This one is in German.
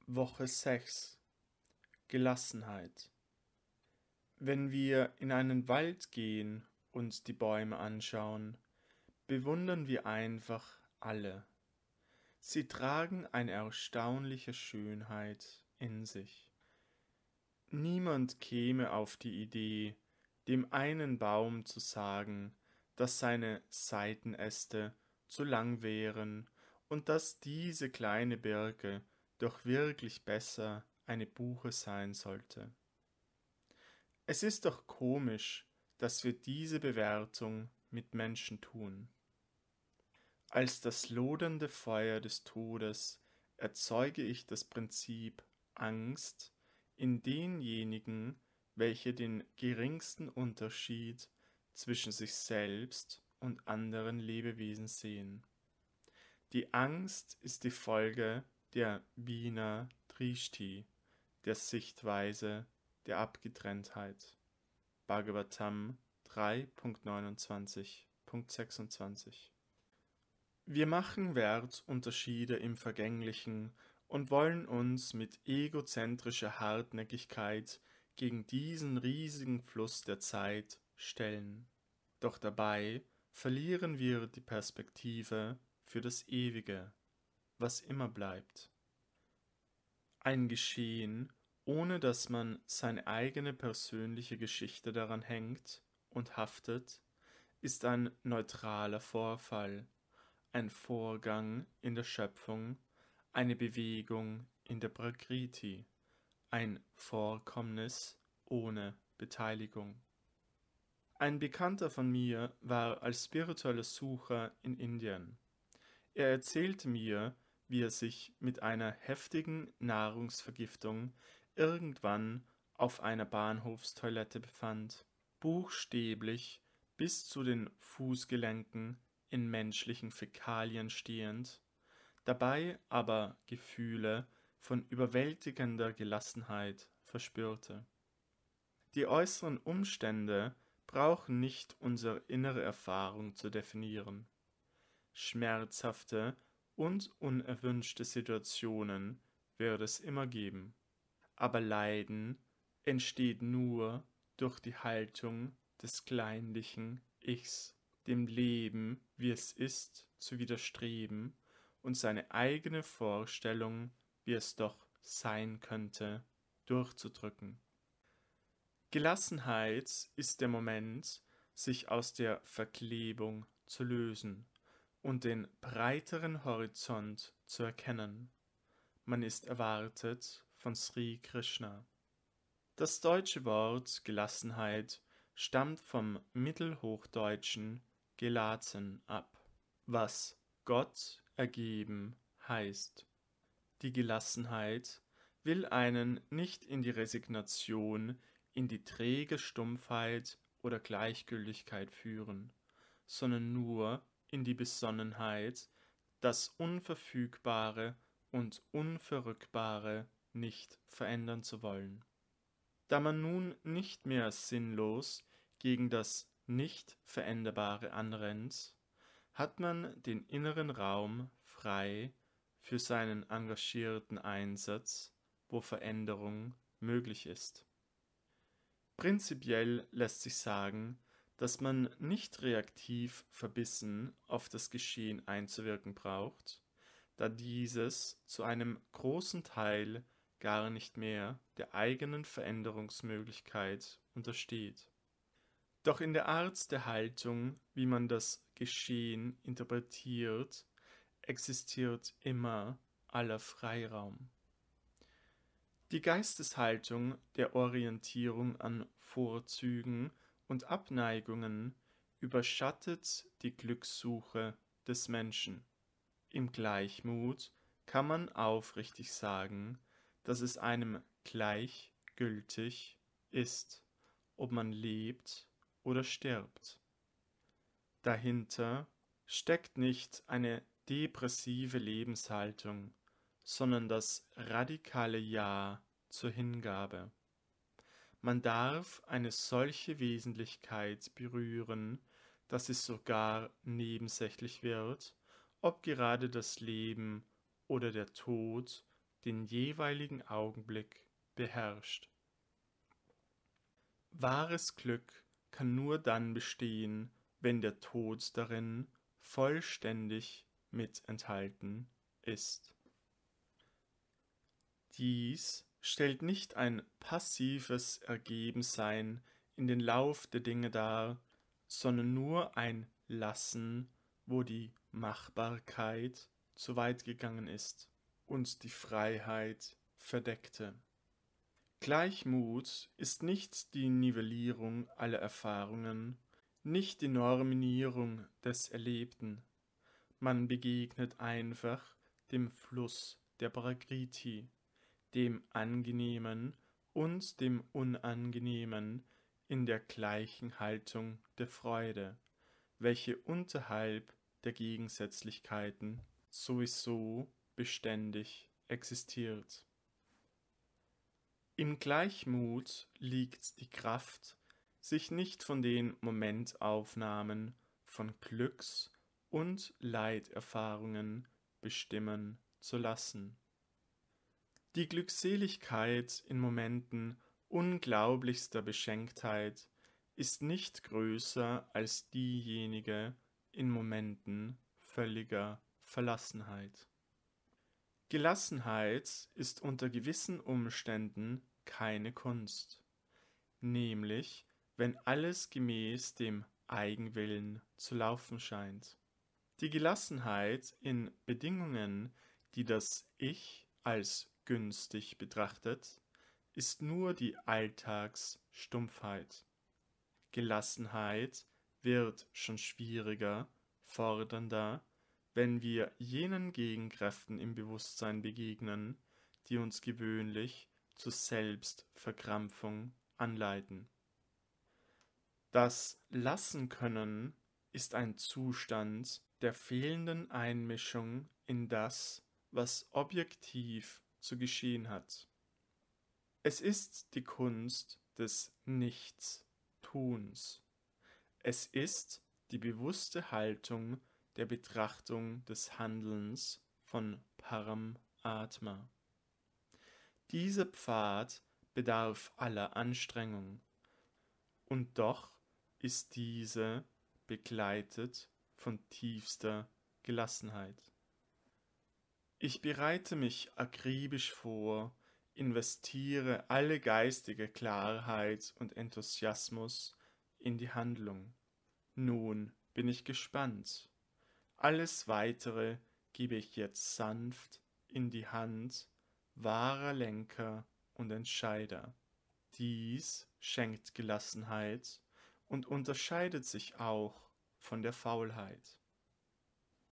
Woche 6. Gelassenheit. Wenn wir in einen Wald gehen und die Bäume anschauen, bewundern wir einfach alle. Sie tragen eine erstaunliche Schönheit in sich. Niemand käme auf die Idee, dem einen Baum zu sagen, dass seine Seitenäste zu lang wären und dass diese kleine Birke doch wirklich besser eine Buche sein sollte. Es ist doch komisch, dass wir diese Bewertung mit Menschen tun. Als das lodernde Feuer des Todes erzeuge ich das Prinzip Angst in denjenigen, welche den geringsten Unterschied zwischen sich selbst und anderen Lebewesen sehen. Die Angst ist die Folge der Vina Drishti, der Sichtweise der Abgetrenntheit. Bhagavatam 3.29.26. Wir machen Wertunterschiede im Vergänglichen und wollen uns mit egozentrischer Hartnäckigkeit gegen diesen riesigen Fluss der Zeit stellen. Doch dabei verlieren wir die Perspektive für das Ewige, was immer bleibt. Ein Geschehen, ohne dass man seine eigene persönliche Geschichte daran hängt und haftet, ist ein neutraler Vorfall, ein Vorgang in der Schöpfung, eine Bewegung in der Prakriti, ein Vorkommnis ohne Beteiligung. Ein Bekannter von mir war als spiritueller Sucher in Indien. Er erzählte mir, wie er sich mit einer heftigen Nahrungsvergiftung irgendwann auf einer Bahnhofstoilette befand, buchstäblich bis zu den Fußgelenken in menschlichen Fäkalien stehend, dabei aber Gefühle von überwältigender Gelassenheit verspürte. Die äußeren Umstände brauchen nicht unsere innere Erfahrung zu definieren. Schmerzhafte und unerwünschte Situationen wird es immer geben. Aber Leiden entsteht nur durch die Haltung des kleinlichen Ichs, dem Leben, wie es ist, zu widerstreben und seine eigene Vorstellung, wie es doch sein könnte, durchzudrücken. Gelassenheit ist der Moment, sich aus der Verklebung zu lösen und den breiteren Horizont zu erkennen. Man ist erwartet von Sri Krishna. Das deutsche Wort Gelassenheit stammt vom mittelhochdeutschen gelaten ab, was Gott ergeben heißt. Die Gelassenheit will einen nicht in die Resignation, in die träge Stumpfheit oder Gleichgültigkeit führen, sondern nur in die Besonnenheit, das Unverfügbare und Unverrückbare nicht verändern zu wollen. Da man nun nicht mehr sinnlos gegen das Nicht-Veränderbare anrennt, hat man den inneren Raum frei für seinen engagierten Einsatz, wo Veränderung möglich ist. Prinzipiell lässt sich sagen, dass man nicht reaktiv verbissen auf das Geschehen einzuwirken braucht, da dieses zu einem großen Teil gar nicht mehr der eigenen Veränderungsmöglichkeit untersteht. Doch in der Art der Haltung, wie man das Geschehen interpretiert, existiert immer aller Freiraum. Die Geisteshaltung der Orientierung an Vorzügen und Abneigungen überschattet die Glückssuche des Menschen. Im Gleichmut kann man aufrichtig sagen, dass es einem gleichgültig ist, ob man lebt oder stirbt. Dahinter steckt nicht eine depressive Lebenshaltung, sondern das radikale Ja zur Hingabe. Man darf eine solche Wesentlichkeit berühren, dass es sogar nebensächlich wird, ob gerade das Leben oder der Tod den jeweiligen Augenblick beherrscht. Wahres Glück kann nur dann bestehen, wenn der Tod darin vollständig mit enthalten ist. Dies stellt nicht ein passives Ergebensein in den Lauf der Dinge dar, sondern nur ein Lassen, wo die Machbarkeit zu weit gegangen ist und die Freiheit verdeckte. Gleichmut ist nicht die Nivellierung aller Erfahrungen, nicht die Normierung des Erlebten. Man begegnet einfach dem Fluss der Prakriti, dem Angenehmen und dem Unangenehmen in der gleichen Haltung der Freude, welche unterhalb der Gegensätzlichkeiten sowieso beständig existiert. Im Gleichmut liegt die Kraft, sich nicht von den Momentaufnahmen von Glücks- und Leiterfahrungen bestimmen zu lassen. Die Glückseligkeit in Momenten unglaublichster Beschenktheit ist nicht größer als diejenige in Momenten völliger Verlassenheit. Gelassenheit ist unter gewissen Umständen keine Kunst, nämlich wenn alles gemäß dem Eigenwillen zu laufen scheint. Die Gelassenheit in Bedingungen, die das Ich als günstig betrachtet, ist nur die Alltagsstumpfheit. Gelassenheit wird schon schwieriger, fordernder, wenn wir jenen Gegenkräften im Bewusstsein begegnen, die uns gewöhnlich zur Selbstverkrampfung anleiten. Das Lassen-Können ist ein Zustand der fehlenden Einmischung in das, was objektiv zu geschehen hat. Es ist die Kunst des Nichtstuns. Es ist die bewusste Haltung der Betrachtung des Handelns von Param Atma. Dieser Pfad bedarf aller Anstrengung, und doch ist diese begleitet von tiefster Gelassenheit. Ich bereite mich akribisch vor, investiere alle geistige Klarheit und Enthusiasmus in die Handlung. Nun bin ich gespannt. Alles Weitere gebe ich jetzt sanft in die Hand wahrer Lenker und Entscheider. Dies schenkt Gelassenheit und unterscheidet sich auch von der Faulheit.